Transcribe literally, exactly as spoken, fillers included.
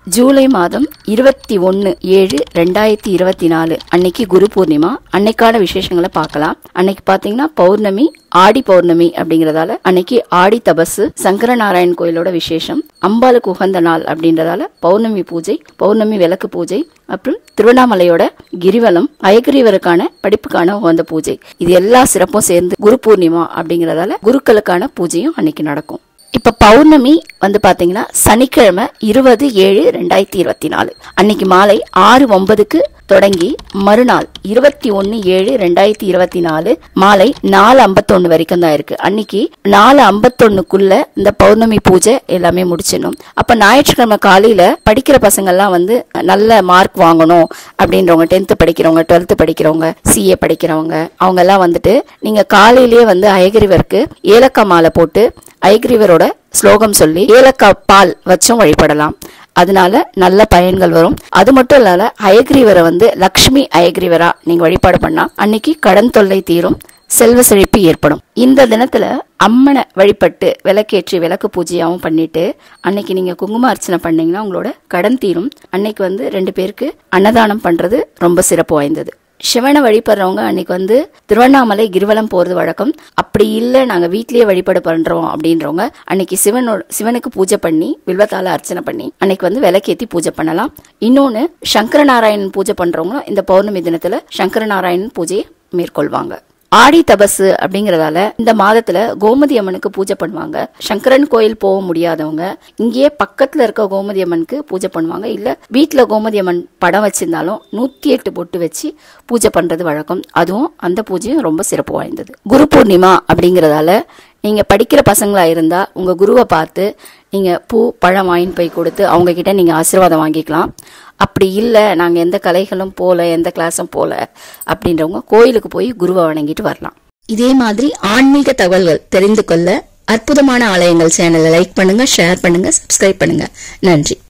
ஜூலை மாதம் இருபத்தி ஒன்னு ஏழு ரெண்டாயிரத்தி இருபத்தி நாலு அன்னைக்கு குரு பூர்ணிமா. அன்னைக்கான விசேஷங்களை பார்க்கலாம். அன்னைக்கு பாத்தீங்கன்னா பௌர்ணமி, ஆடி பௌர்ணமி அப்படிங்கறதால அன்னைக்கு ஆடி தபசு, சங்கர நாராயண் கோயிலோட விசேஷம், அம்பாளுக்கு உகந்த நாள் அப்படின்றதால பௌர்ணமி பூஜை, பௌர்ணமி விளக்கு பூஜை, அப்புறம் திருவண்ணாமலையோட கிரிவலம், அயகிரிவருக்கான படிப்புக்கான உகந்த பூஜை, இது எல்லா சிறப்பும் சேர்ந்து குரு பூர்ணிமா அப்படிங்கறதால குருக்களுக்கான பூஜையும் அன்னைக்கு நடக்கும். இப்ப பௌர்ணமி வந்து பாத்தீங்கன்னா சனிக்கிழமை இருபது ஏழு ரெண்டாயிரத்தி இருபத்தி நாலு அன்னைக்கு மாலை ஆறு ஒன்பதுக்கு தொடங்கி மறுநாள் இருபத்தி ஒன்னு ஏழு ரெண்டாயிரத்தி இருபத்தி நாலு மாலை நாலு ஐம்பத்தொன்னு வரைக்கும் தான் இருக்கு. அன்னைக்கு நாலு ஐம்பத்தொன்னுக்குள்ள இந்த பௌர்ணமி பூஜை எல்லாமே முடிச்சிடணும். அப்ப ஞாயிற்றுக்கிழமை காலையில படிக்கிற பசங்க எல்லாம் வந்து நல்ல மார்க் வாங்கணும் அப்படின்றவங்க, டென்த் படிக்கிறவங்க, டுவெல்த் படிக்கிறவங்க, சிஏ படிக்கிறவங்க, அவங்க எல்லாம் வந்துட்டு நீங்க காலையிலேயே வந்து அயகிரிவருக்கு ஏலக்காய் மாலை போட்டு அயகிரிவரோட ஸ்லோகம் சொல்லி ஏலக்காய் பால் வச்சும் வழிபடலாம். அதனால நல்ல பயன்கள் வரும். அது மட்டும் இல்லாத அயகிரிவரை வந்து லக்ஷ்மி அயகிரிவரா நீங்க வழிபாடு பண்ணா அன்னைக்கு கடன் தொல்லை தீரும், செல்வ செழிப்பு ஏற்படும். இந்த தினத்துல அம்மனை வழிபட்டு விளக்கேற்றி விளக்கு பூஜையாவும் பண்ணிட்டு அன்னைக்கு நீங்க குங்கும அர்ச்சனை பண்ணீங்கன்னா உங்களோட கடன் தீரும். அன்னைக்கு வந்து ரெண்டு பேருக்கு அன்னதானம் பண்றது ரொம்ப சிறப்பு வாய்ந்தது. சிவனை வழிபடுறவங்க அன்னைக்கு வந்து திருவண்ணாமலை கிரிவலம் போறது வழக்கம். அப்படி இல்ல நாங்க வீட்லயே வழிபாடு பண்றோம் அப்படின்றவங்க அன்னைக்கு சிவனோட சிவனுக்கு பூஜை பண்ணி வில்வத்தால அர்ச்சனை பண்ணி அன்னைக்கு வந்து விளக்கேத்தி பூஜை பண்ணலாம். இன்னொன்னு சங்கர நாராயணன் பூஜை பண்றவங்க இந்த பௌர்ணமி தினத்துல சங்கர நாராயணன் பூஜையை மேற்கொள்வாங்க. ஆடி தபசு அப்படிங்கறதால இந்த மாதத்துல கோமதி அம்மனுக்கு பூஜை பண்ணுவாங்க. சங்கரன் கோயில் போக முடியாதவங்க இங்கேயே பக்கத்துல இருக்க கோமதி அம்மனுக்கு பூஜை பண்ணுவாங்க. இல்ல வீட்டுல கோமதி அம்மன் படம் வச்சிருந்தாலும் நூத்தி எட்டு பொட்டு வச்சு பூஜை பண்றது வழக்கம். அதுவும் அந்த பூஜையும் ரொம்ப சிறப்பு வாய்ந்தது. குரு பூர்ணிமா அப்படிங்கறதால நீங்க படிக்கிற பசங்களா இருந்தா உங்க குருவை பார்த்து நீங்க பூ பழம் வாங்கிட்டு போய் கொடுத்து அவங்க கிட்ட நீங்க ஆசீர்வாதம் வாங்கிக்கலாம். அப்படி இல்ல நாங்க எந்த கலைகளும் போல எந்த கிளாஸும் போல அப்படின்றவங்க கோயிலுக்கு போய் குருவை வணங்கிட்டு வரலாம். இதே மாதிரி ஆன்மீக தகவல்கள் தெரிந்து கொள்ள அற்புதமான ஆலயங்கள் சேனலை லைக் பண்ணுங்க, ஷேர் பண்ணுங்க, சப்ஸ்கிரைப் பண்ணுங்க. நன்றி.